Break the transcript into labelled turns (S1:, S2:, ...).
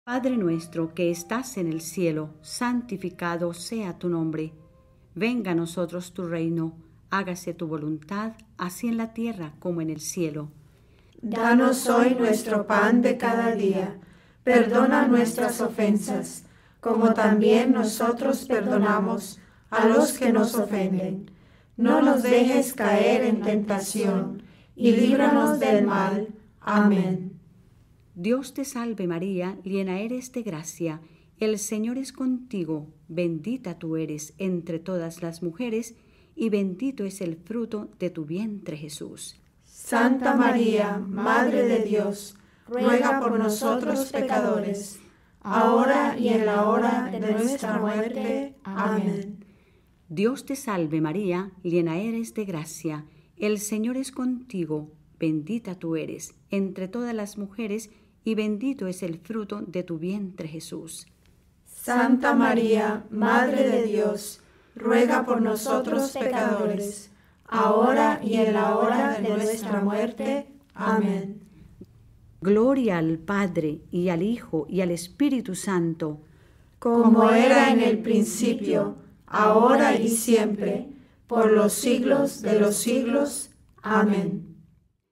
S1: Padre nuestro que estás en el cielo, santificado sea tu nombre. Venga a nosotros tu reino, hágase tu voluntad, así en la tierra como en el cielo.
S2: Danos hoy nuestro pan de cada día. Perdona nuestras ofensas, como también nosotros perdonamos a los que nos ofenden. No nos dejes caer en tentación, y líbranos del mal. Amén.
S1: Dios te salve María, llena eres de gracia, el Señor es contigo, bendita tú eres entre todas las mujeres, y bendito es el fruto de tu vientre Jesús.
S2: Santa María, Madre de Dios, ruega por nosotros pecadores, ahora y en la hora de nuestra muerte. Amén.
S1: Dios te salve María, llena eres de gracia, el Señor es contigo, bendita tú eres entre todas las mujeres, y bendito es el fruto de tu vientre Jesús.
S2: Santa María, Madre de Dios, ruega por nosotros pecadores, ahora y en la hora de nuestra muerte. Amén.
S1: Gloria al Padre, y al Hijo, y al Espíritu Santo,
S2: como era en el principio, ahora y siempre, por los siglos de los siglos. Amén.